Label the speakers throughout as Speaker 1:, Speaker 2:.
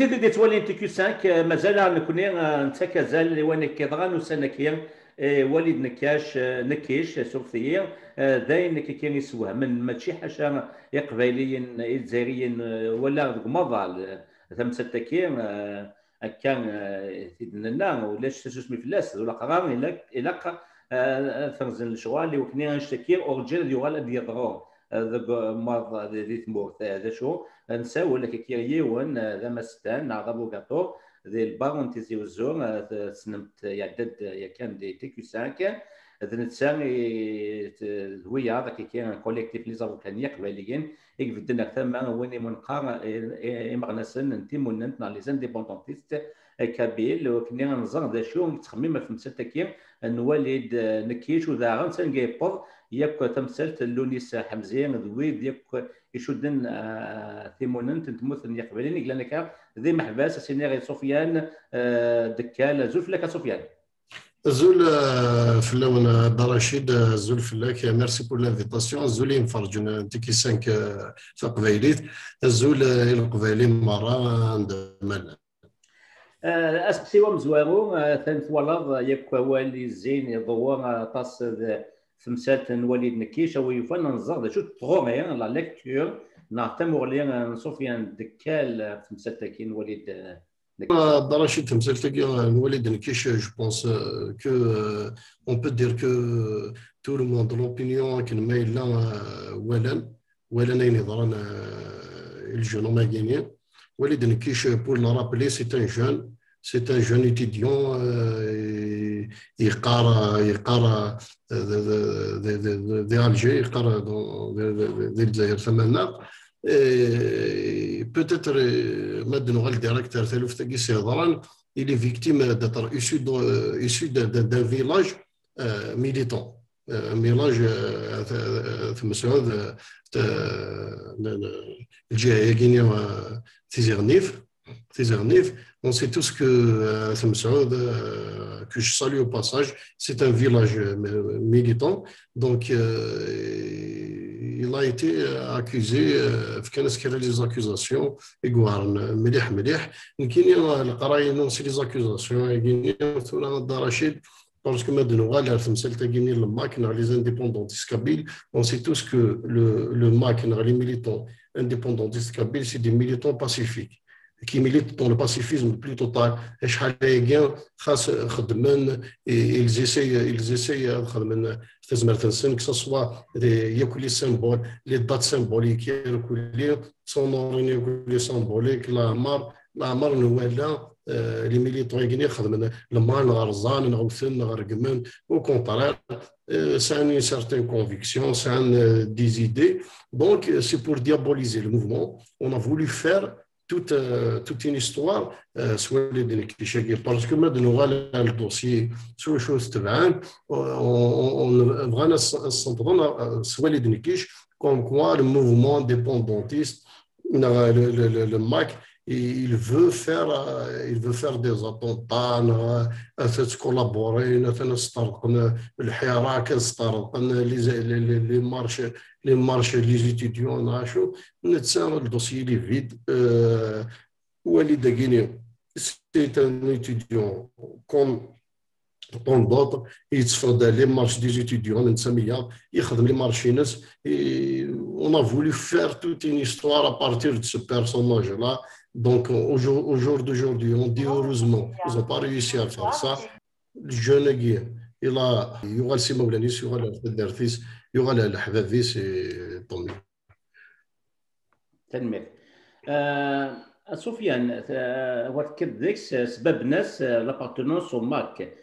Speaker 1: زيد دي تولي انت كي 5 مازال نكوني انت كازال اللي وانا كيضغان وسنكيا والد نكاش نكيش سورثيا داين كي كان يسوه من ماشي حاجه يقبايليين الجزائريين ولا مضى ثم ستكيا كان سيدنا ولا اسمي فلاس ولا قرار الا فرزن الشغال اللي وكني نشتكي اورجل يغال ديال ضرور مرض ذي تمورت هذا شو نساو ولا كيكيري ون ذا مستان نعرضو كاطو ذي البارون تيزي وزور سنمت يعدد يا كان دي تي كيو 5 ذا نتسان هويا هذا كي كان كوليكتيف لي زافوكانيه قباليين يك بدنا ثم وين منقار مغنسن انت مننت نا لي زانديبوندونتيست كابيل وكنا نزار ذا شو تخميم في مساتكيم نولد نكيش وذا غنسن جايبور ياك تمثلت لونيس حمزين ذويد ياك يشدن ثيموننت تمثل يقبلين لانك ذي محباس سينيغي سفيان دكال زول لك سفيان
Speaker 2: زول فلاون رشيد زول فلاك ميرسي بور لانفيتاسيون زول ينفرجون تيكي 5 قبيليت زول القبيلي مرة عند مال
Speaker 1: اسكسي ومزوارو ثانث ولد ياك والي زين يضوى طاس ثمسات نوليد نكيش او يفن نزار شو تغوغي لا ليكتور نعتمر لي سفيان دكال ثمسات كي نوليد
Speaker 2: Rachid Temseltegi, Walid Nkish, je pense que on peut dire que tout le monde l'opinion qu'il met là Walen le jeune homme a gagné. Walid Nkish, pour le rappeler, c'est un jeune étudiant. Il قرأ d'Alger, il قرأ dans الجزائر ثمانية. Peut-être maintenant le directeur Telouf Sedran, il est victime d'être issu d'un village militant, un village Tizernif. On sait tous que que je salue au passage, c'est un village militant, donc il a été accusé كان les accusations يقارن مليح يمكن القرايه نوصي les accusations يقولون رشيد parce que maintenant غالي تمثل تاكيني الماك les indépendantistes kabyles. On sait tous que le MAC les militants indépendantistes kabyles c'est des militants pacifiques qui militent dans le pacifisme plus total. Ils essayent que ce soit les symboles, les dates symboliques, les symboliques, la mar les militants le mal au contraire, c'est une certaine conviction, c'est des idées. Donc, c'est pour diaboliser le mouvement. On a voulu faire toute une histoire soit les parce que maintenant le dossier sur les choses on vraiment soit les déniquiches comme quoi le mouvement indépendantiste le MAC il veut faire des attentats collaborer les marches les étudiants le dossier est vide. Walid Guinée, c'est un étudiant comme d'autres, il se fait les marches des étudiants, il fait les marches. Et on a voulu faire toute une histoire à partir de ce personnage-là. Donc, au jour d'aujourd'hui, on dit heureusement, ils n'ont pas réussi à faire ça. Le jeune Guy, il y aura le Simoulanis, il y aura le Dertis, il y aura le Havavis et tant mieux.
Speaker 1: تنمير سفيان وتكد ذيك سبب ناس لابارتونونس او ماك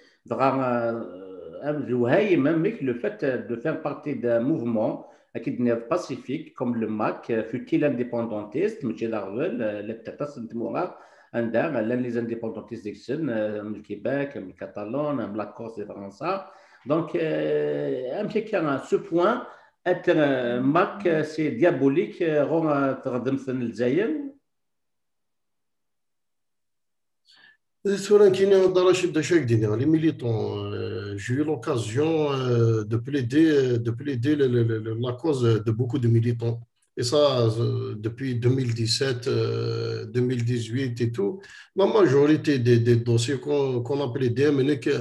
Speaker 1: دغا ميك لو فات دو فير بارتي دا موفمون اكيد نير باسيفيك كوم لو ماك فوتيل انديبوندونتيست ماشي داغول لا تاس نتمورا عندها لان لي انديبوندونتيست ديك السن من الكيباك من الكاتالون من لاكورس دي فرنسا دونك امشي كان سو بوين être Mac, c'est diabolique,
Speaker 2: les militants, j'ai eu l'occasion de plaider la cause de beaucoup de militants Et ça, depuis 2017, 2018 et tout, la majorité des dossiers qu'on appelait DMNIC,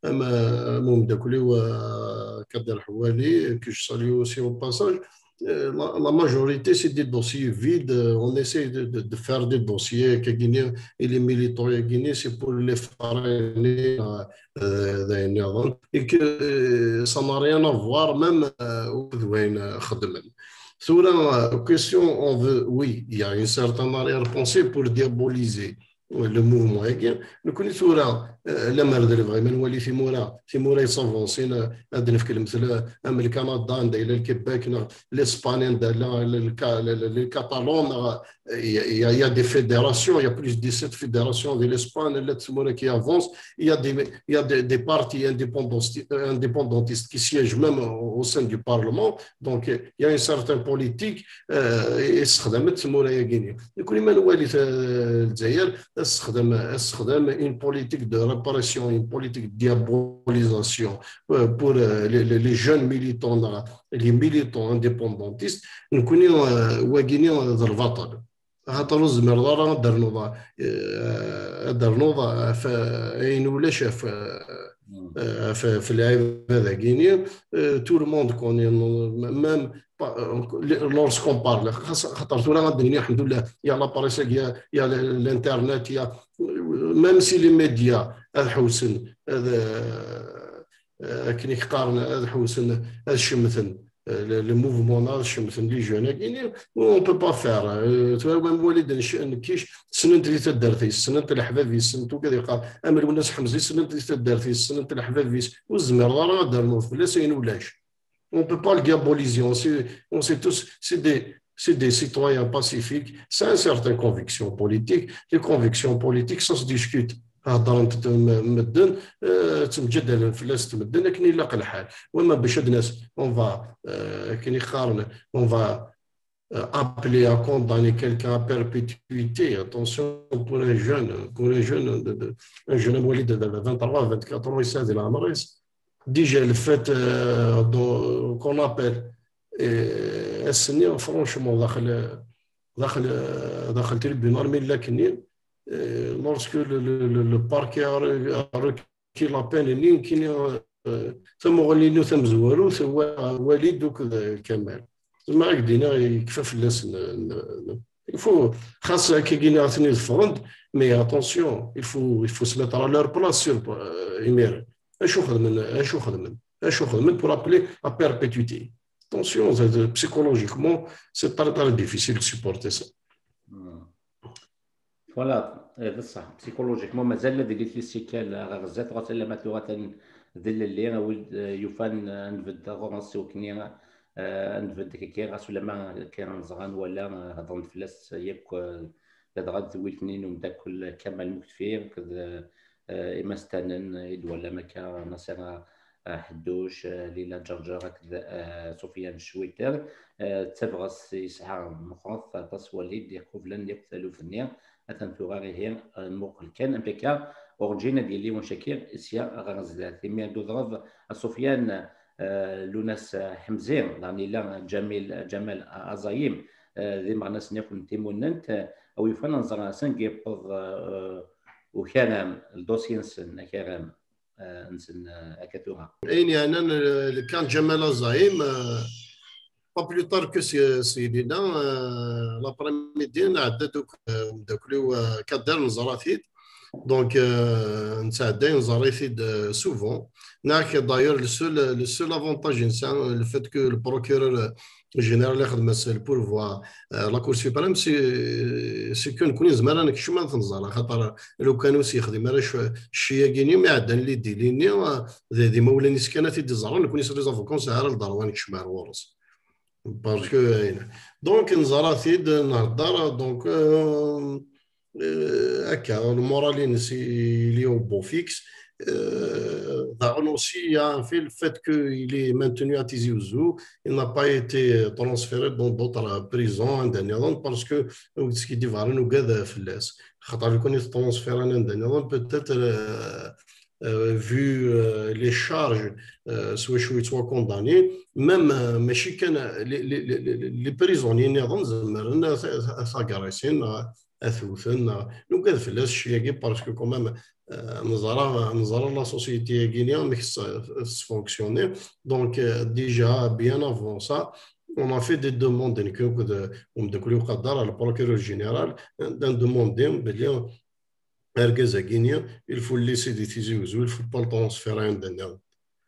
Speaker 2: que je salue aussi au passage, la majorité, c'est des dossiers vides. On essaie de faire des dossiers que Guinée et les militants guinéens, c'est pour les freiner et que ça n'a rien à voir même au sur la question, on veut, oui, il y a une certaine arrière-pensée pour diaboliser le mouvement haguien. Nous connaissons la merde de vraiment ولي في مورا يصافونسين هذا نفكر مثلا ام الكندا الى الكيبيك l'Espagne le Catalan il y a des fédérations il y a plus de 17 fédérations de l'Espagne qui avancent il y a des partis indépendantistes qui siègent même au sein du Parlement donc il y a une certaine politique استخدمت مورايا غينيا كل ما نوالي الجزائر استخدم une politique de répression, une politique de diabolisation pour les jeunes militants, les militants indépendantistes. Nous connaissons Guinée dans le Vatal. هطلوا الزمردارة درنوضة فأين ولا شاف في اللاعب هذا غينيا tout le monde connaît même lorsqu'on parle خاطر تورا غادي الحمد لله يا لا بريس يا الانترنت يا même si les médias هذا حوسن هذا كني يقارن هذا حوسن هذا الشمثن le mouvement les jeunes guinéens on peut pas faire tu vois même وليد نكيش سنه اللي تدرتي سنه الحبابيس سنه وكذا قال امل الناس حمزي سنه اللي تدرتي سنه الحبابيس والزمر راه دارنا في لا ولاش on peut pas le diaboliser on sait tous c'est des citoyens pacifiques c'est une certaine conviction politique les convictions politiques ça se discute هضرت تمدن تمجد في الناس تمدن لكن يلاق الحال وما باش الناس اون فا كي يقارن اون فا appeler à condamner quelqu'un à perpétuité attention pour les jeunes un jeune مواليد de 23 24 ans يساعد العمر déjà le fait qu'on appelle السنين franchement داخل tribunal mais لكن lorsque le parquet a requis la peine ثم غلينو ثم زوالو ثم وليد وكذا كمال ما قدينا يكفى في الناس il faut خاصة كي قلنا عثني الفرند mais attention il faut se mettre à leur place sur Imer اش خدمن pour appeler à perpétuité attention psychologiquement c'est très difficile de supporter ça.
Speaker 1: فوالا هذا صح بسيكولوجيكمون مازال قلت لي السيكال غزات غتلمات لغه ذل اللي ولد يفان نفد غونسو كني نفد كي غاس ولا ما كان زغان ولا هضرن فلاس ياك هذا غاد ويلتنين ومداكل كمال مكتفين كذا اما استنن ولا ما كان ناصر حدوش ليلى جرجر كذا سفيان الشويتر تبغس يسعى مخاط تصوليد يقبلن يقتلوا في النير أتنتوغاري الموقل كان أمريكا أورجينا ديالي ونشكير إسيا غنزلات ثمين دوضرب سفيان لوناس حمزين يعني لا جمال أزايم ذي معنى سنيكون تيموننت أو يفنن زرا سنجي بض وكان الدوسين سن كرام نسن أكتوها
Speaker 2: يعني أنا كان جمال أزايم pas plus tard que سيدنا l'après-midi عدى دوك كدار نزرافيد دونك نتعدى نزرافيد souvent ناك d'ailleurs le seul avantage le fait que le procureur général اللي خدم pour voir la cour suprême c'est que نكون زمان انا كشما نزرا خاطر لو كانوا سيخدم راه شي كيني ما عندنا اللي ديليني ذي مولاني سكنات دي زرا نكون يسري زافوكون سهر الدروان كشما ورس parce que donc نزرافيد نهضر دونك هكا المورالين سي لي او بون فيكس aussi a fait le fait qu'il est maintenu à Tizi Ouzou, il n'a pas été transféré dans d'autres prisons indéniables parce que ce qui dit vraiment nous garde flash. خاطر يكون transféré indéniable peut-être vu les charges, soit condamnés, même les prisonniers نظن ثاقريسين اثوثن نوكاد في الناس الشياكي باسكو كومام نزرا لا سوسيتي غينيا ميكس فونكسيونير دونك ديجا بيان افون سا on a fait des demandes le procureur général d'un demandé il faut laisser des il ne faut pas le transférer d'un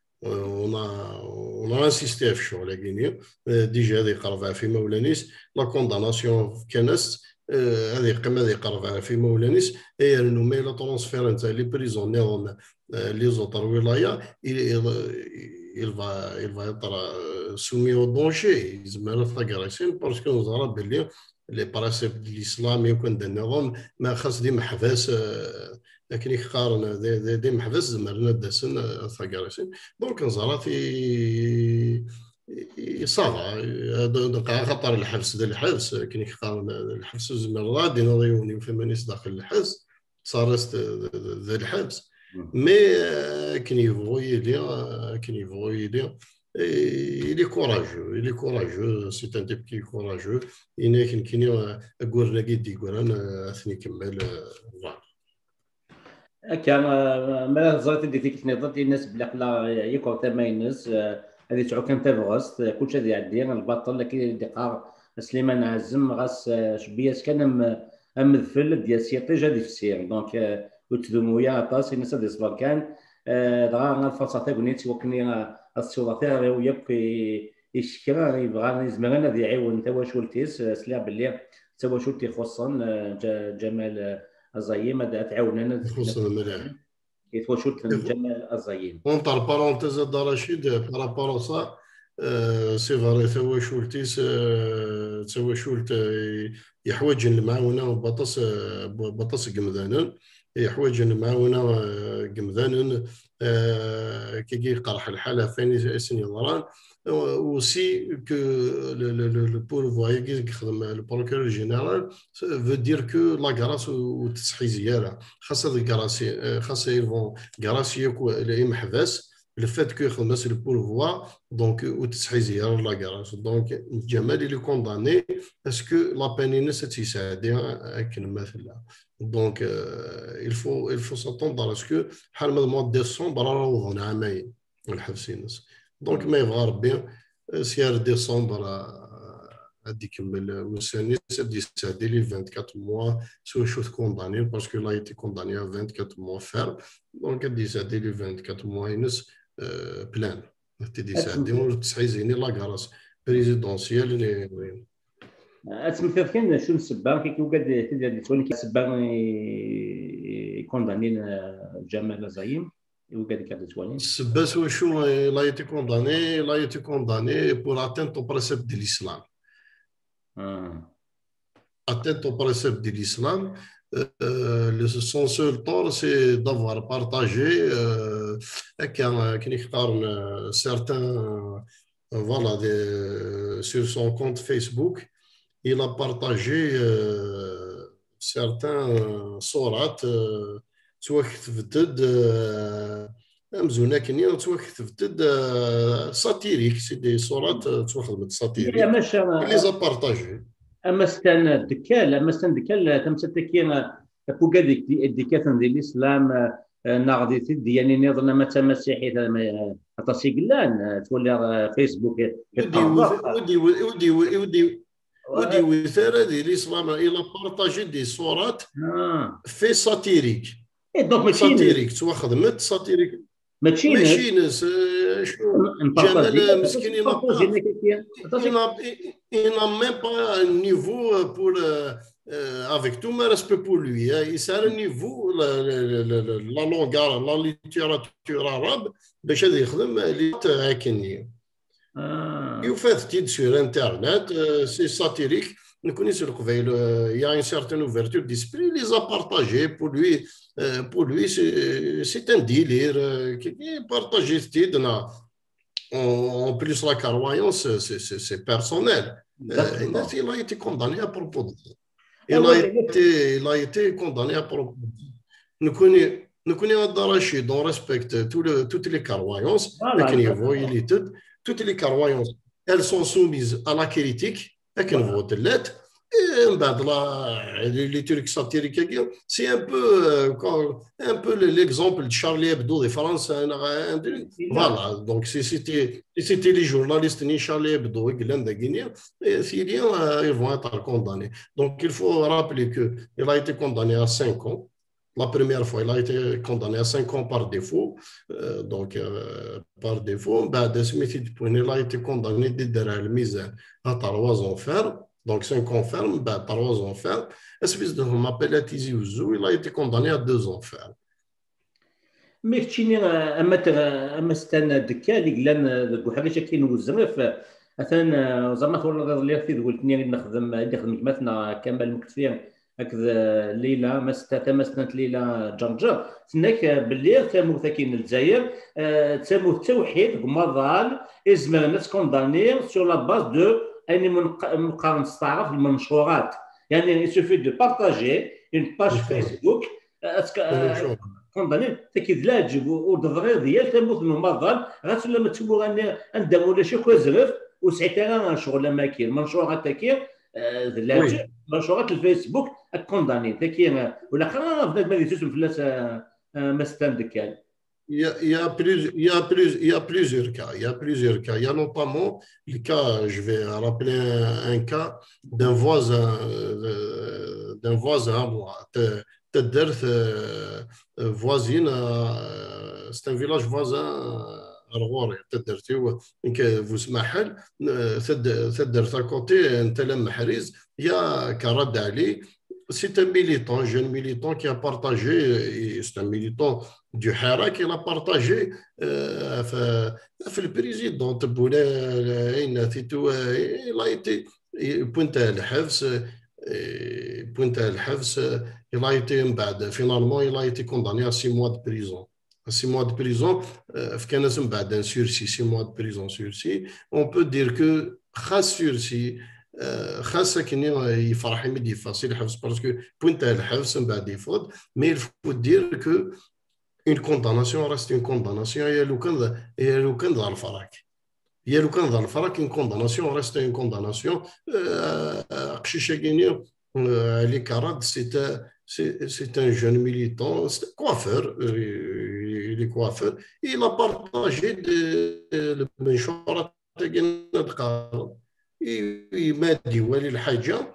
Speaker 2: on a insisté sur la Guinée déjà des carvas في مولانيس la condamnation كانت هذه قمه ذي قربها في مولانيس هي انه ما لا ترانسفير نتاع لي بريزونير لي زوتر ولايا il va être soumis au danger يزمر ثاكريسين باسكو نظرا باللي لي برانسيب ديال الاسلام يكون النظام ما خاص ديما حباس لكن يقارن دي محبس زمرنا داسن ثاكريسين دونك نظرا في صافا خطر الحبس ديال الحبس كاين يقارن الحبس زمر غادي نضيوني في مانيس داخل الحبس صارت ذا الحبس مي كاين يفوي لي il est courageux c'est un type qui est courageux كاين غورنا كيدي غورنا اثني كمل
Speaker 1: هكا ما زرت ديك نظرت الناس بلا لا يكون تماينس هذه تعو كان تبغست كلشي هذه عندي البطل لكن دقار سليمان عزم غاس شبيات كان مذفل ديال سيطيج هذه في السير دونك وتدمويا طاس الناس هذه صبر كان دغا الفرصه تاع بنيت وكني السوطير ويبقى يشكر يبغى يزمرنا هذه يعاون تواشولتيس سلا باللي تواشولتي خصن جمال الزيم هذا تعاوننا
Speaker 2: خصنا الملاعب
Speaker 1: يتواشولت جمال الزيم
Speaker 2: اونتر بارونتيز د رشيد بارابور سا سي فري تواشولت يحوج المعاونه بطس قمذانا يحوج المعاونه قمذانا كي يقرح الحاله فين سني ضران aussi que le pouvoir le procureur général veut dire que la grâce ou تسحيزيه خاصه الكراسي خاصه يفون كراسي المحبس le fait que c'est le pouvoir donc ou تسحيزيه la grâce donc Jamal il est condamné parce que la peine c'est يساعدها كلمه donc il faut s'attendre à ce que حال من mois de décembre راهو عامين الحبسين دونك ما يبغى ربي سيار ديسمبر غادي يكمل وساني سادي سادي لي 24 موا سو شوت كونداني باسكو لا ايتي كونداني 24 موا فير دونك غادي سادي لي 24 موا ينس بلان غادي سادي وتسعيزيني لا كراس بريزيدونسيال
Speaker 1: تمثل كاين شنو السبه كي وقاد تدير تولي السبه كونداني جمال زعيم
Speaker 2: Sebas il a été condamné pour atteinte au précepte de l'islam. Atteinte au précepte de l'islam, son seul tort, c'est d'avoir partagé certains, voilà, sur son compte Facebook, il a partagé certains sourates توكتبت مزونه كني توكتبت ساتيريك سي دي صورات توخدمت ساتيريك لي زابارطاجي
Speaker 1: اما ستان الدكال تمسكين فوق ديك ديال الاسلام ناغدي ديالي نظن ما تمسيحي تسيقلان تولي فيسبوك
Speaker 2: ودي وثاره ديال الاسلام الى بارطاجي دي صورات في ساتيريك
Speaker 1: دونك
Speaker 2: ساتيريك خدمت ساتيريك
Speaker 1: ماشي
Speaker 2: جمال مسكين il n'a même pas un niveau pour avec tout mon respect pour lui il a un niveau la langue la littérature arabe باش هذا يخدم اللي هكني يفات sur internet c'est satirique nous connaissons le Kouveil, il y a une certaine ouverture d'esprit, il les a partagés. Pour lui c'est un délire qui est partagé. En plus, la croyance, c'est personnel. Il a été condamné à propos de ça. Il a été condamné à propos de ça. Nous connaissons nous connaissons Rachid, on respecte toutes les croyances, toutes les croyances, elles sont soumises à la critique, avec une vote lettre. Et les trucs satiriques, c'est un peu l'exemple de Charlie Hebdo de France. Voilà, donc c'était les journalistes ni Charlie Hebdo et Syriens, ils vont être condamnés. Donc il faut rappeler qu'il a été condamné à 5 ans. La première fois, il a été condamné à 5 ans par défaut. Par défaut, il a été condamné à mise à 3 ans ferme. Donc 5 ans ferme, 3 ans ferme. Espèce de m'appelle à Tizi Ouzou, il a été condamné à 2 ans ferme.
Speaker 1: مي كتشيني اما ستان دكا اللي قلنا حاجه كاين وزرف مثلا زعما تولى اللي في قلتني نخدم مثلا كمال مكتفين هكذا ليله ما ستات ليله جرجر تناك باللي تمو ثاكين الجزائر تمو التوحيد بمظال ازمه الناس كونداني سور لا باز دو اني مقارنه تستعرف المنشورات يعني يسوفي دو بارطاجي اون باج فيسبوك كونداني تاكيد لا تجيب ودغير ديال تموت من المظال غاتولى ما تسمو غندم ولا شي كوزرف وساعتها شغل ما كاين منشورات تاكي منشورات الفيسبوك كونداني تاكي ولا خا بنادم اللي تسمى فلاس ما ستاندكال.
Speaker 2: Il y a plusieurs cas. Il y a plusieurs cas. Il y a notamment le cas, je vais rappeler un cas d'un voisin à moi. Tedderth, voisine, c'est un village voisin à Rouen. Tedderth, vous smahel, Tedderth à côté, un tel Mahriz, il y a Karad Ali. C'est un militant, jeune militant qui a partagé, c'est un militant du Hara qui l'a partagé le président il a été pointé à l'Hafs, il a été finalement il a été condamné à 6 mois de prison. 6 mois de prison, sur 6 mois de prison sursis. On peut dire que sursis خاصة كني يفرح يمد يفاصيل الحبس باسكو بوينت تاع الحبس من بعد يفوت مي الفو دير كو اون كونداناسيون ريست اون كونداناسيون هي لو كان ظهر الفراك هي لو كان ظهر الفراك اون كونداناسيون ريست اون كونداناسيون قشيشه كيني علي كاراد c'est un jeune militant, c'est un coiffeur, il est coiffeur, il a partagé le منشورات تاع يمادي والي الحاجه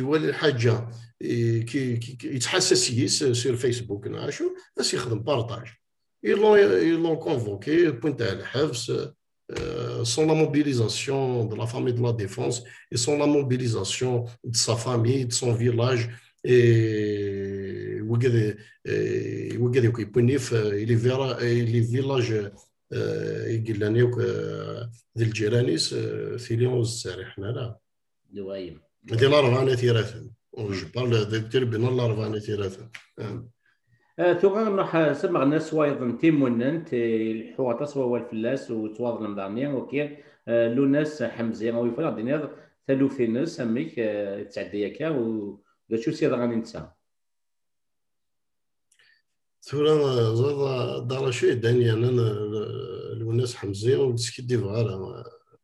Speaker 2: كي يتحسس سير فيسبوك نعاشو بس يخدم بارطاج يلون كونفوكي بوينت تاع الحبس sans la mobilisation de la famille de la défense et sans la mobilisation de sa famille, de son village et وقد يكوني في les villages يقول لنا ذي الجيرانيس ثيليون والسارح لا
Speaker 1: دوايم
Speaker 2: هذه الارفانه ثيراثن جو بارل دي تربنا الارفانه ثيراثن
Speaker 1: ثم راح سمع الناس وايضا تيموننت الحوار تصوى الفلاس وتواضل مدارنيا وكي لو ناس حمزه ويفرق دينار ثلثين سميك تعدي ياكا ودا شو سير غادي نتسا
Speaker 2: ثورة زاد دار شيء داني أنا الناس حمزة ودسكدي فغارة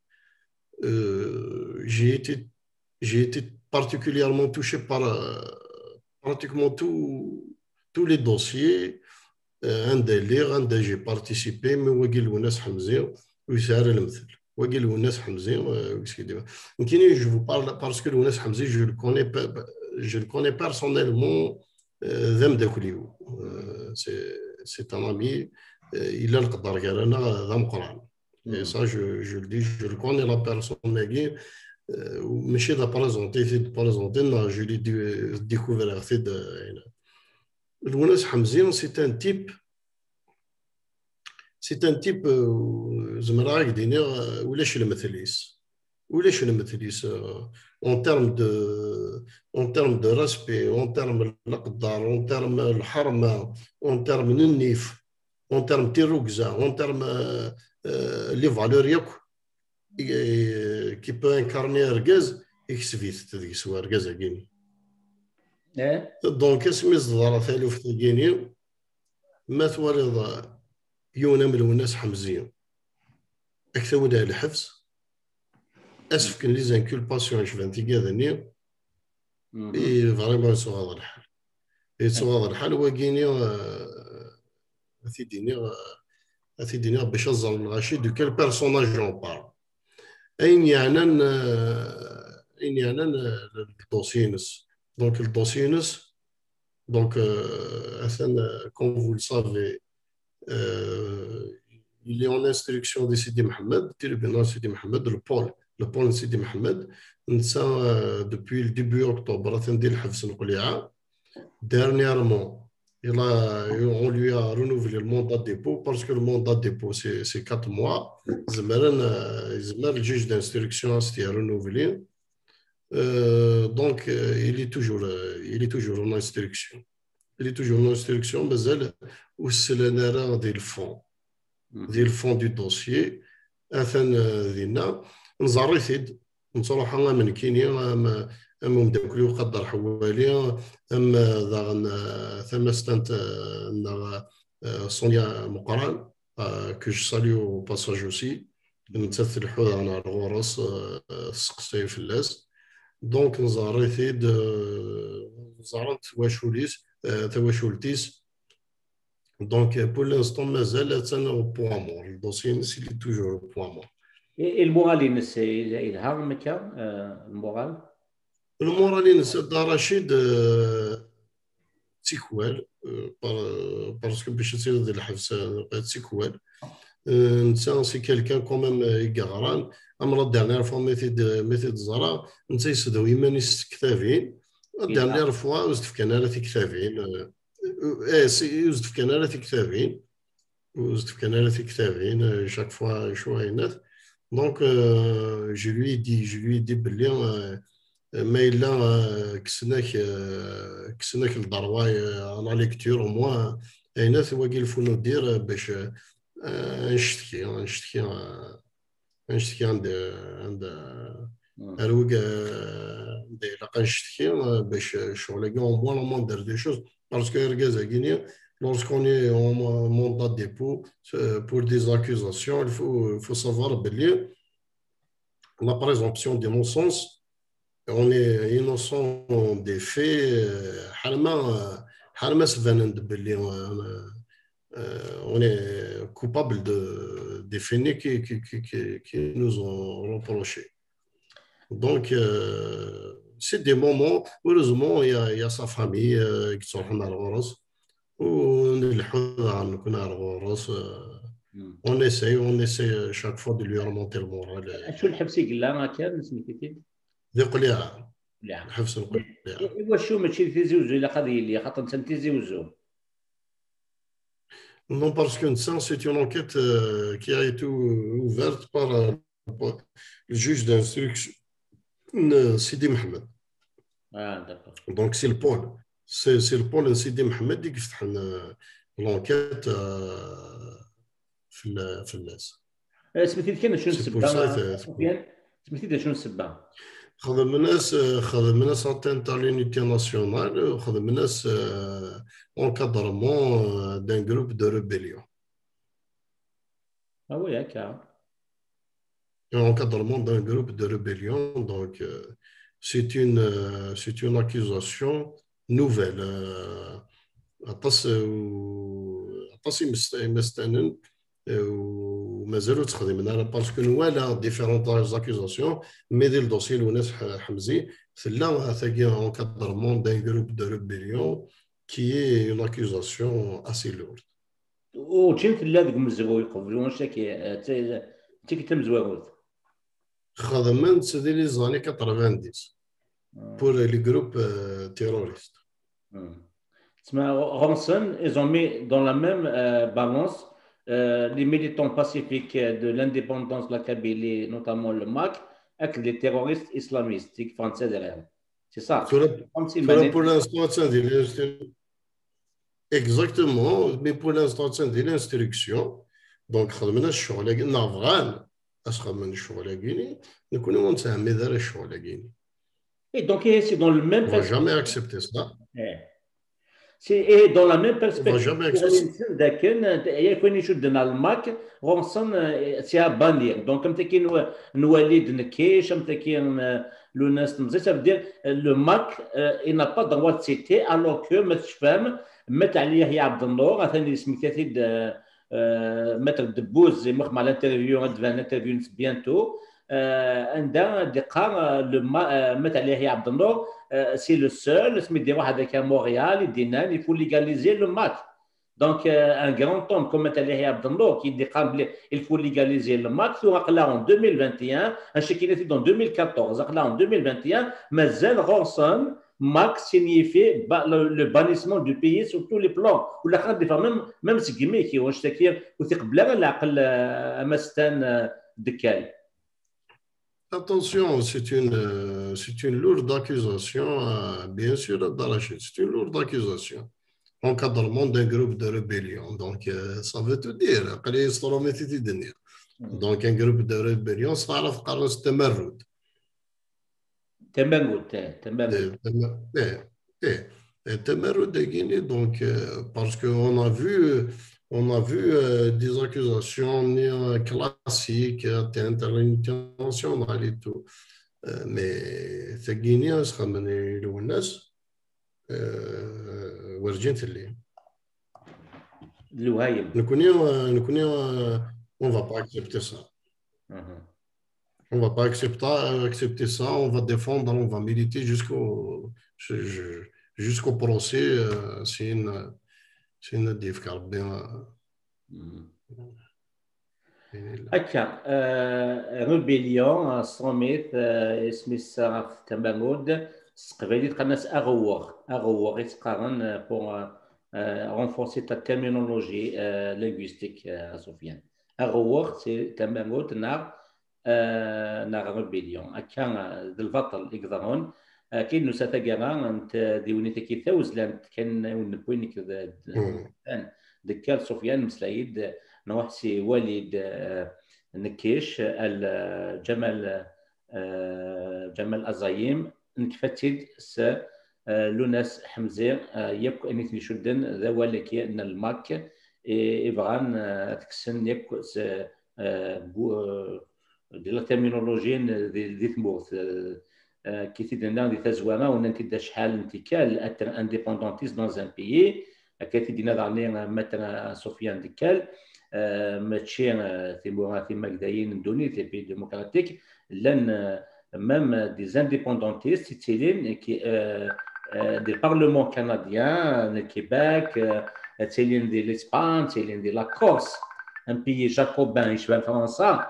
Speaker 2: j'ai été particulièrement touché par pratiquement tous les dossiers un délire j'ai participé mais وقيل الناس حمزة ويسار المثل وقيل الناس حمزة وسكدي يمكن je vous parle parce que الناس حمزة je le connais personnellement ذم داكليو c'est un ami il a القدر قال انا ذم قران et ça je le dis je le connais la personne ماكي ماشي دا بريزونتي je l'ai découvert في الوناس حمزين c'est un type زعما راك ديني ولاش المثليس en termes de respect, en termes de l'aqdar, en termes de l'harma, en termes de nif, en termes de tirugza, en termes de valeurs qui peut incarner Ergaz, et qui se vit, c'est-à-dire soit Ergaz à Guinée. Donc, qu'est-ce que je veux dire à Guinée? ما توالد يونا من الناس حمزيين أكثر من الحبس أسف كان لي زانكولباسيون شفنتي كذا إي فريمون سو هذا الحال سو هذا الحال وكيني أثيديني باش أزر الغاشي دو كيل بيرسوناج اون بار أين يعني الدوسينس دونك الدوسينس دونك comme vous le savez il est en instruction de Sidi Mohamed, tribunal Sidi Mohamed, le pôle Sidi Mohamed. Depuis le début octobre, dernièrement, on lui a renouvelé le mandat de dépôt parce que le mandat de dépôt, c'est 4 mois. Le juge d'instruction s'est renouvelé. Donc, il est toujours en instruction. Il est toujours en instruction, mais c'est le des fonds. ديال الفون دو دوسيي اثن ديالنا نزريثيد نصروحها من كينيا مداكلي وقدر حوالي داغن ثم ستانت صونيا مقران كو جو ساليو باساج اوسي نمثل الحوض على الغرس السقسي في اللاس دونك نزريثيد زرنت تواشولتيس. Donc, pour l'instant, Mazel est au point mort. Le dossier, il est toujours au point mort.
Speaker 1: Et le moral, il a un le moral?
Speaker 2: Le moral, c'est d'Arachid Tikwel, parce que je sais que le Tikwel, c'est quelqu'un quand même égarant. La dernière fois, méthode Zara, c'est de Wimenis Ktavin. La dernière fois, c'est de Ktavin. يوجد في كنالة كتابين chaque fois شوينات donc je lui ai dit بلي ما إلا كسناك الضرواي على ليكتور وموا أينات واقي الفنو دير باش نشتكي عند أروق لقا نشتكي باش شغل كاع au moins le monde des choses. Parce que lorsqu'on est en mandat de dépôt pour des accusations, il faut savoir que la présomption d'innocence, on est innocent des faits, on est coupable des faits qui nous ont reprochés. Donc, c'est des moments, heureusement, il y a sa famille qui sont en Argoros. On essaie chaque fois de lui remonter le moral.
Speaker 1: شو الحبس قلنا كان سميتي؟
Speaker 2: ذي قليعة. الحبس القليعة.
Speaker 1: وشو ماشي تيزوجوا إلا قضية اللي خاطر أنت تيزوجوا.
Speaker 2: Non, parce que c'est une enquête qui a été ouverte par le juge d'instruction. Sidi Mohamed.
Speaker 1: Ah, d'accord.
Speaker 2: Donc, c'est le pôle. C'est le pôle Sidi Mohamed qui fait l'enquête في الناس.
Speaker 1: سميتي كان شنو السبه؟ سميتي شنو السبه؟
Speaker 2: خدم الناس انتين تاع لونيتي ناسيونال وخدم الناس encadrement d'un groupe de rébellion.
Speaker 1: Ah oui, d'accord.
Speaker 2: Encadrement d'un groupe de rébellion. Donc, c'est une accusation nouvelle. ومازالوا تخدم انا باسكو نوالا ديفيرونت اكوزاسيون مي ديال الدوسي وناس حمزي ثلا ثاقي encadrement d'un groupe de rébellion qui est une accusation assez lourde.
Speaker 1: وتشين ثلا ذوك مزوي يقبلوا واش انت كنت مزوي
Speaker 2: خدمت ديال لي زاني 90 pour les groupes terroristes.
Speaker 1: Ranson, ils ont mis dans la même balance les militants pacifiques de l'indépendance de la Kabylie, notamment le MAC, avec les terroristes islamistes français derrière. C'est ça.
Speaker 2: Pour l'instant, c'est exactement, mais pour l'instant, c'est l'instruction. Donc, خدمنا الشغل نافغان أسخدم الشغل كيني نكونوا نتعمد على الشغل كيني.
Speaker 1: Et donc, c'est dans le même...
Speaker 2: On n'a jamais accepté ça.
Speaker 1: Et dans la même
Speaker 2: On va
Speaker 1: perspective,
Speaker 2: jamais
Speaker 1: pour
Speaker 2: accéder.
Speaker 1: l'instant, il y a une étude dans le MAC, c'est à bannir. Donc, comme tu dis, nous allons de Nekej, comme tu dis, le Nest, ça veut dire le MAC, il n'a pas le droit de citer, alors que M. Femme, M. Ali Abdallah, a fait de mettre de Bouze, et moi, l'interview, on va l'interview bientôt. عندها دقه مثل عليه عبد النور سي لو سول سمي دي واحد هذاك مونريال يدينا يفو ليغاليزي لو ماتش دونك ان غران توم كوم مثل عليه عبد النور كي دي قام يفو ليغاليزي لو ماتش وقلا ان 2021 اش كي نتي دون 2014 قلا ان 2021 مازال غونسون ماك سينيفي لو بانيسمون دو بيي سور تو لي بلان ولا خاطر دي فوا ميم سكيمي كي واش تكير وثق بلا العقل امستان دكاي.
Speaker 2: Attention, c'est une lourde accusation, bien sûr, d'Arachid. C'est une lourde accusation. Encadrement d'un groupe de rébellion. Donc, ça veut tout dire. Donc, un groupe de rébellion, ça va faire un تمرد.
Speaker 1: تمام.
Speaker 2: التمرد داكيني donc parce qu'on a vu des accusations classiques internationales et tout mais ثقيني اسخا من الناس ورجنت اللي
Speaker 1: الوهايم
Speaker 2: نكوني on va pas accepter ça. On ne va pas accepter ça, on va défendre, on va militer jusqu'au procès. C'est une diff, car bien.
Speaker 1: هكا ريبيليون صوميت اسمها في تمامود قبيلي تقناس اغوغ يتقارن بور renforcer ta terminologie linguistique سفيان اغوغ سي تمامود نار ريبيليون هكا البطل يقدرون كاين نساتا كاع انت ديونيتي كي ثوز لانت كان ونبوينك دكال سفيان مسلايد نوحسي والد نكيش جمال أزايم نكفتد س لوناس حمزة يبقى اني شدن ذا ولك ان الماك يبغان تكسن يبقى س دي لا تيرمينولوجي دي ثموث كي تدنا دي تزوانا وننتي دا شحال انتكال انديبوندونتيست دون ان بيي كاتي دينا داني مثلا سفيان ديكال ماشي ثيما كداين دوني في بي ديموكراتيك لان ميم دي زانديبوندونتيست تيلين كي دي بارلمون كنديان الكيباك تيلين دي لاسبان تيلين دي لا كورس ان بيي جاكوبان يشبه فرنسا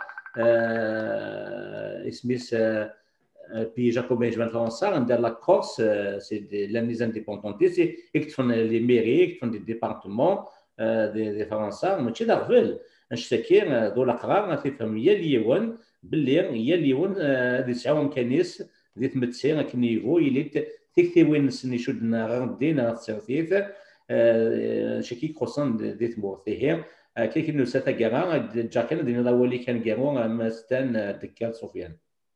Speaker 1: اسميس بي جاكوبين يشبه فرنسا عندها لا كورس سي لي زانديبوندونتيست يكتفون لي ميري يكتفون دي ديبارتمون دي فرنسا ماشي دارفل نشتكي دولا قرار تفهم هي اليوان باللي هي اليوان دي تسعه امكانيس دي تمتسي كنيفو يلي تكتي وين سني شدنا غردينا السيرتيف شكي كروسون دي تمورثيه كي كنو ساتا كاع جاكن دينا الاولي كان كاعو مستان دكال سفيان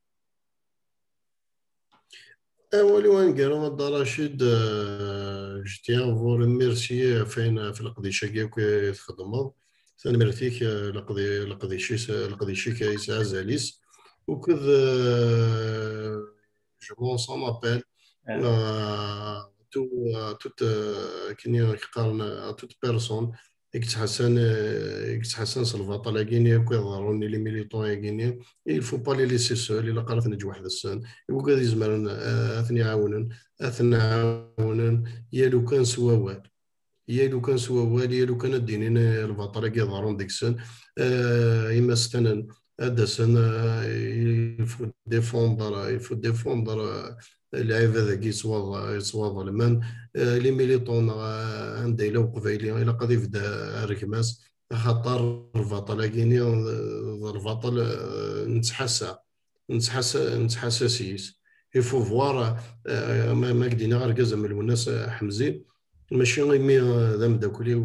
Speaker 2: أولي وين قالوا مدى رشيد جتيان فو ريميرسي فين في القضية كي تخدموا ثاني مرتيك لقضي شي كايس عزاليس وكذ جو مون سون ابل توت كني يقارن توت بيرسون يكتحسن سلفاطا لاكيني كي يظهروني لي ميليتون ياكيني il faut pas les laisser seuls الا قرات نجي واحد السن يبقى غادي يزمرن اثني عاونن يا لو كان سوا والو يا لو كان الدينين البطل كي يظهرون ديك السن اما ستنن هذا سن يفو ديفوندر اللعيبه ذاك يصوى ظلمان لي ميليطون عندي لو قبيلي الى قضيف دا ركماس خاطر البطل كيني البطل نتحسى سيس يفو فوار ما قدينا غير كازا من الناس حمزين ماشي غير ذا داكولي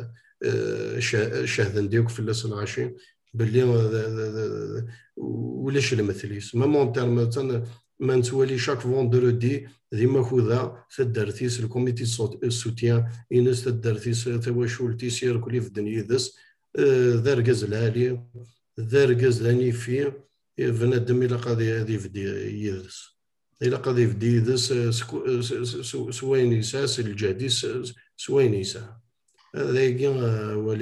Speaker 2: شاهدن ديوك في اللاس العاشين باللي ولاش المثليس ما مون تيرم ما نتوالي شاك فوندردي ديما خوذا تدرتيس الكوميتي سوتيان إنس تدرتيس تواشولتي سيركولي في الدنيا دس ذرقز العالي ذرقز لاني فيه بنادم إلا قاضي هذي في يدس إلا قاضي في يدس سوين يساس الجهديس سوين يسا هذا يجي ولي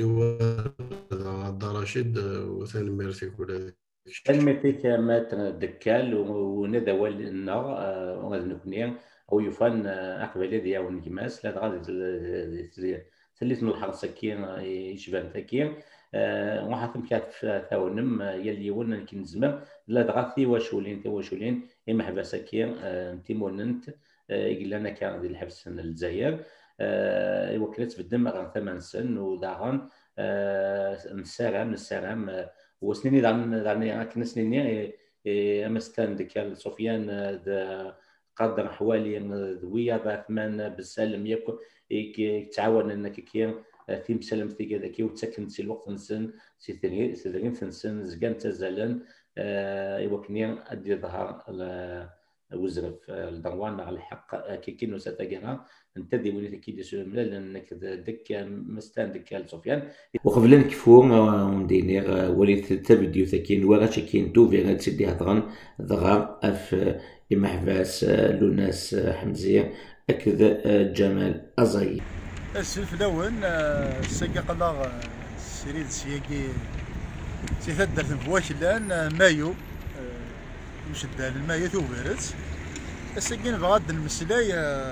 Speaker 2: رشيد وثاني ميرتي كل
Speaker 1: الميتيك مات دكال ونذا ولنا وغادي نكوني او يفان اقبل ديال ونجماس لا غادي سليت نلحق سكين يشبان تاكين وحاكم كاف ثاونم يلي ولنا كنزمر لا دغاثي واشولين اما حبس كين تيموننت قلنا كان ديال الحبس الجزائر وكلت بالدم غير 8 سن وداغن نسارم وسنيني دعني كنا سنيني امستان ديال سفيان قدر حوالي ذويه ثمان بالسلم ياك تعاون انك كي في مسلم في كذا كي وتسكن سي الوقت نسن سي تنسن زكان تزالن يوكني ادي ظهر وزرف الدروان على الحق كي كينو ستاقرا انت دي وليت كي دي ملال انك دك مستان دك سفيان وقبل نكفو وندينير وليت تبديو ثكين ورا شكين تو فيغا تسدي هضرن ضغا اف محباس لوناس حمزيه اكد جمال ازاي
Speaker 3: السلف الاول ساقا قلا سريد سياقي سيثدر في الان مايو مش الدال المايو توبرت الساقين بغاد المسلاي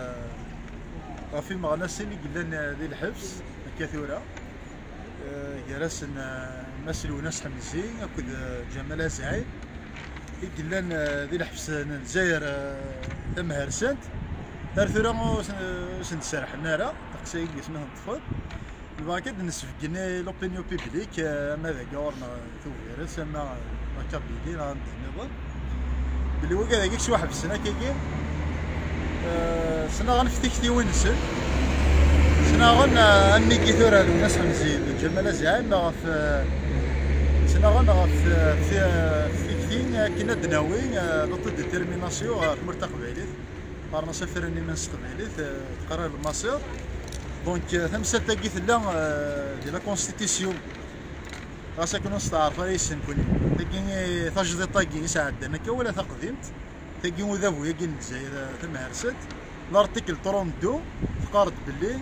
Speaker 3: في مغنى سيني قلنا ذي الحبس كثورة جلس مسل وناس حمزي اكد جمال ازاي قلنا ذي الحبس الجزائر تم هرسنت ثورة سنت سارح النارة تقسيق اسمها الطفل الباكد نسفقنا لوبينيو بيبليك ماذا قورنا توفيرس ما كابيدين عند النظام اللي هو كذا شي واحد في السنة كيكي سنة غنفتيك تي وينسن سنة غن أني كثورة الناس حمزين جمال زعيم في سنة غن في كثين كنا دناوي لطو ديتيرميناسيون في مرتقب عليه قارنا سفر اني من قبيليت قرار المصير دونك ثمسة تاقي ثلا ديال لا كونستيتيسيون راسا كنا نستعرف رئيس نكوني تاقي تجدي طاقي يساعد انا ولا تقدمت تاقي وذابو ياقي الجزائر ثم هرست الارتيكل 32 تقارد بالليل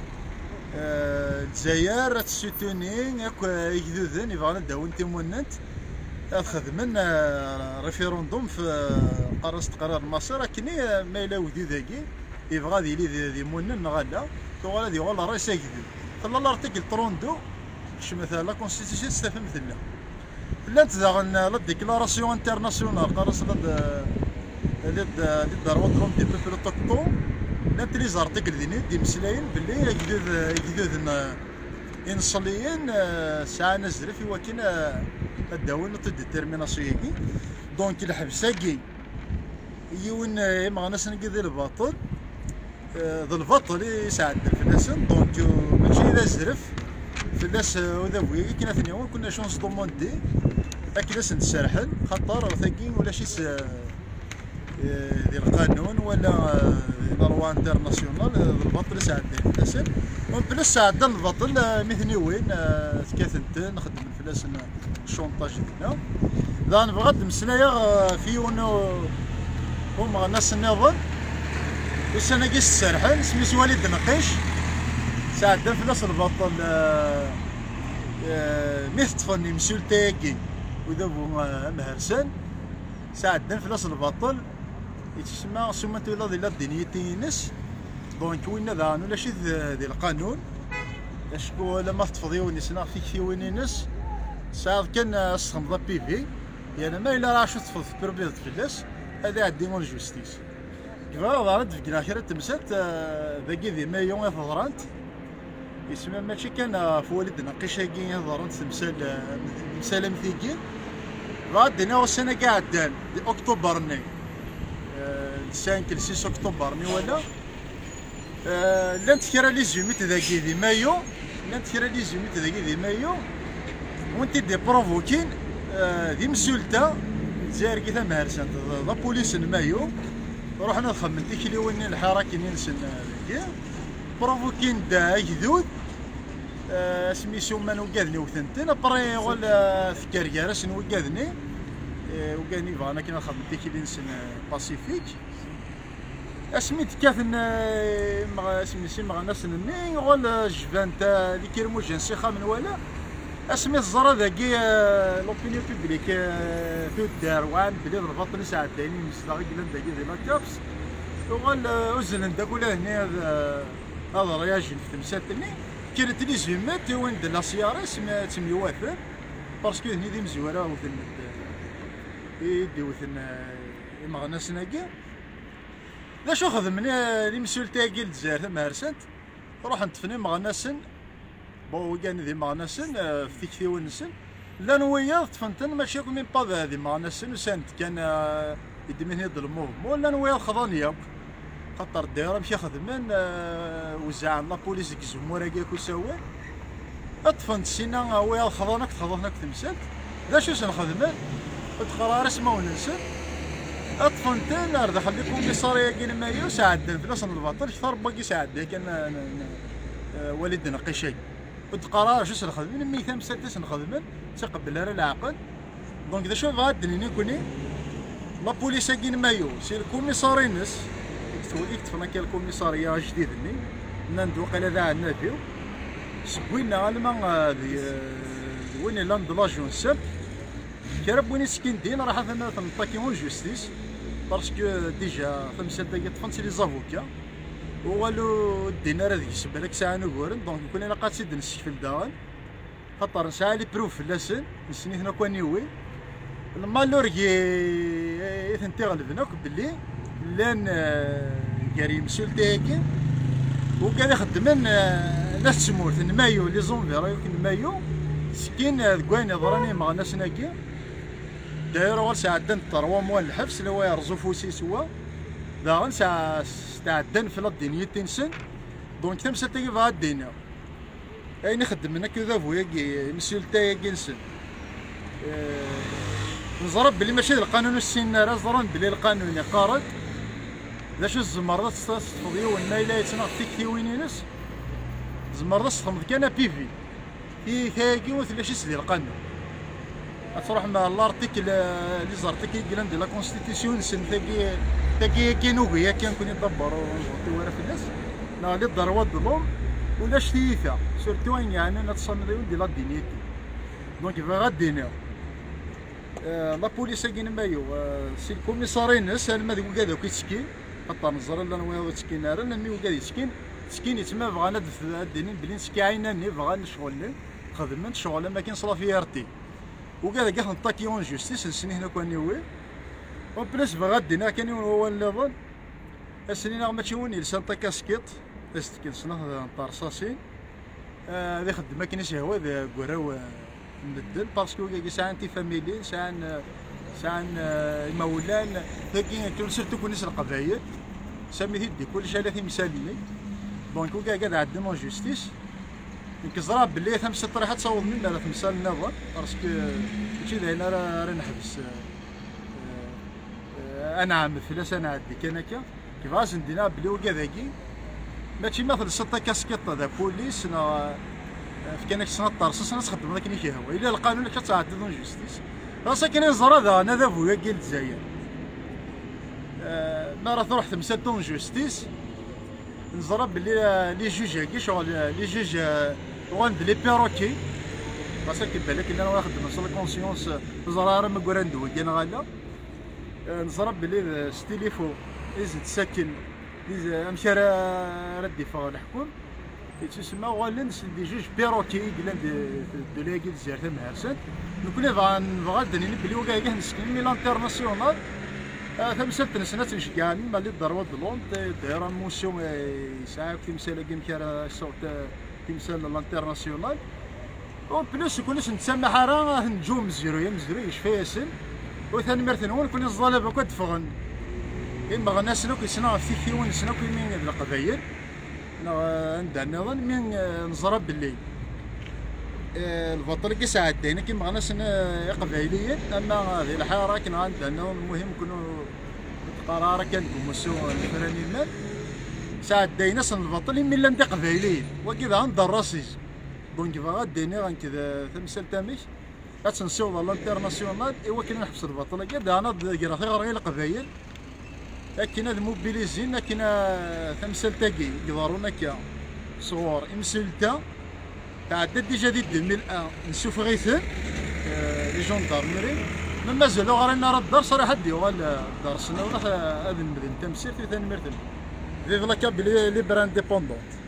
Speaker 3: الجزائر تسوتوني ياك يجذوذن يبغى نداو انت موننت خدمن ريفيروندوم في قرار المصير لكني ما الا ودي ذاكي يبغى ذي مونن غادا تو غادي والله راه ساكت خلا الارتيكل 32 باش مثلا لا كونستيتيسيون تستفهم مثلا لا تزاغن لا ديكلاراسيون انترناسيونال قرص لد داروا دروم دي بيبل اوتوكتون لا تريز ارتيكل دي مسلاين باللي يجدود انصليين ساعه نزل في وكنا الداون نوت ديتيرميناسيون دونك الحبساكي يون ما ناس نقضي الباطل ذا الباطل يساعد الفلاسن دونك ماشي اذا زرف فلاس وذوي كنا ثاني كنا شونس دوموندي اكلاس نتسرحل خاطر ثاكين ولا شي ديال القانون ولا لاروا انترناسيونال الباطل يساعد الفلاسن بلس ساعد الباطل مثني وين تكاثنت نخدم الفلاسن الشونطاج ديالنا ذا نبغى مسنايا في ونو هما ناس النظر والسنة كيس السرحان سميت وليد نقيش ساعد فلاس الباطل ميث طفني مسؤول تاكي وذابو مهرسان ساعد فلاس الباطل يتسمى سمات ولا ديال الدنيتينس دونك وين ذا ولا شي ديال القانون اشكو لما تفضيوني سنا فيك في وينينس ساعد كان استخدم بيفي يعني ما الا راه شفت في بروبيت فلاس هذا عندي مول جوستيس كيفاه ضربت في كلاخير تمسات باقي ذي مايو ضرانت يسمى ماشي كان في والد نقيشاكي ضرانت مسالم ثيكي بعد هنا والسنه كاع عدان اكتوبر ني 5 ل 6 اكتوبر ني ولا لانت كرا لي زوميت ذاكي ذي مايو لانت كرا لي زوميت ذاكي ذي مايو وانت دي بروفوكين ذي مسولتا الجزائر كي ثم هرسنت لا بوليس المايو رحنا نخمم تيكلي وين الحراك ننسن كي بروفوكين دا يذود سميتو من وقاذني وثنتين ابري ولا في كاريرس وقاذني وقاذني فانا كي نخمم تيكلي نسن باسيفيك اسميت كاثن سميتي مع ناس ني ولا جفانتا اللي كيرمو جنسي خامن ولا اسمي الزرا ذاكي لوبينيو بوبليك في الدار وعن بلاد البطن ساعه ثاني مستغل ذاكي ديال لاكابس وقال وزن داك ولا هنا هذا رياجل في تمثالني كانت لي زيمات وين لا سياره سما تسمي واثر باسكو هني دي مزوره وثن يدي وثن مغناس ناكي لا شو خدمني لي مسؤول تاعي الجزائر ثم هرسنت روح نتفني مغناسن بو كان ذي مغناسن في كثير نسن لا نويا تفنتن ماشي من با هذه مغناسن وسنت كان يدي من هذا الموفمون لا نويا خضانيا خاطر الدايره مشي خدمن وزع لا بوليس كزمورا كاك وسوى اطفنت سينا ويا خضانك تخضنك تمثال لا شو سنخدمن تقرار اسمه وننسن اطفنتن ارض خلي كوميساريه كاين مايو ساعدنا في نص الباطل كثر باقي ساعدنا كان والدنا قشي قرار شو سنخدم من 2 نخدم تقبل راه العقل دونك اذا شو غادني كوني لا بوليس كاين مايو سي الكوميساري نس يكتفنا كاين الكوميساريه جديدني ندوق على ذا عندنا فيو سبوينا الما وين لاند لاجون سب كرب وين سكين دين راح انا تنطاكيون جوستيس باسكو ديجا 5 دقائق طفنتي لي زافوكا والو الدينار هذيك يسبب لك ساعه نقورن دونك كنا قاصد نسيف الدوان خاطر ساعه لي بروف لاسن نسني هنا كونيوي لما لوركي ثنتي غلبناك بلي لان كريم مسؤول تاعك وكان يخدم ناس تمورت مايو لي زونفير يمكن مايو سكين كوين ضراني مع ناس ناكي دايره ولا ساعه 3 موا الحبس اللي هو يرزو فوسي سوا داغن ساعه تعدن في الدنيا تنسن دونك تمسا تاكي في الدنيا اين نخدم منك كذا فويا مسؤول تاعي نسن نزرب بلي ماشي القانون السن راه زران بلي القانون قارد لاش الزمرات تستفضيو والنايله يتناق فيك في وينينس زمرات تخمض كان بيفي في كاكي وثلاث يسدي القانون تروح مع الارتيكل اللي زرتك يقلن ديال لا كونستيتيسيون سن تاكي كينوغيا كان كون يدبروا ورا في الناس لا اللي ضروا الظلم ولا شتيفا سورتو يعني نتصنعوا ديال الدنيتي دونك فغا الدنيا لا بوليس كاين مايو سي الكوميساري ناس انا ما ذوك هذا كيتسكين خاطر نزر لا نوي تسكين راه نمي وكا يتسكين تسكين يتما بغا ند في الدنيا بلي نسكي عيناني بغا نشغل خدمت شغل ما كاين صلا في ارتي وكذا كاع نطاكيون جوستيس السنين هنا كانيوي وبلاش بغا الدنيا كان هو الليفل السنين راه ماشي وين لسان كاسكيط استكن سنه نطار رصاصين هذا خدمه ما كاينش هو ذا كراو مدل باسكو كاع ساعه انتي فاميلي ساعه المولان ثاني كل سيرتو كونيس القبايل سامي يدي كل شيء ثلاثي مثالي دونك وكاع قاعد عندنا جوستيس نكزرا بلي ثم طريحه تصاوب منا لا تمثال النظر باسكو ماشي هنا راه نحبس انا عام فلاس انا عندي كان هكا كيفاش ندينا بلي وكا ذاكي ماشي مثل 6 كاسكيط ذا بوليس في كانك سنه طرص سنه تخدم هذاك اللي كيهوى الا القانون كتعدد جوستيس راه ساكنين زرا انا ذا فويا كاين الجزائر ما راه تروح تمثال دون جوستيس نزرب بلي لي جوج هكي شغل لي جوج وغند لي بيروكي باسكو كيبان لك انا واخد نص الكونسيونس زرا راه ما كورا ندوي كاين غالا نزرب بلي ستيليفو يزيد ساكن امشي راه الدفاع الحكم تسمى غالنس دي جوج بيروكي قلنا دو لاكي الجزائر تم هرسات نكون نبغى دني بلي وكا كاع نسكن مي لانترناسيونال ثم 6 سنوات نشجعني مالي ضربه لونط دايره موسيون ساعه تمثال كيمكا صوت تمثال لانترناسيونال او بلوس كناش نتسمى حاره نجوم مزيرويه شفايسن وثاني مرثنون كنا الظالب كنت فغن إما الناس لو كيسنا في ثيون سنا كل من هاد القبايل عندنا نظن من نزرب باللي البطل كي ساعدينا كيما غناس قبايليين، اما هذه الحاره كنا عندنا المهم كانوا قرار كان كومسو الفراني المال ساعدينا سن البطل من لم قبايليين وكذا عند الراسيج دونك غاديني غنكذا تمثال تاميش اتنسيو الانترناسيونال ايوا كنا نحبس البطل كذا انا كرا غير القبايل لكن هذا موبيليزين كنا تمثال تاكي يضارونا كا صغور امسلتا تعدى ديجا دي 2001 نشوف غيثن لي جوندارمري ما مازالوا غير راه الدار صراحه ديال الدار السنه ولا هذا المدن تمثيل في ثاني مرتبه فيف لا كاب لي براند ديبوندون.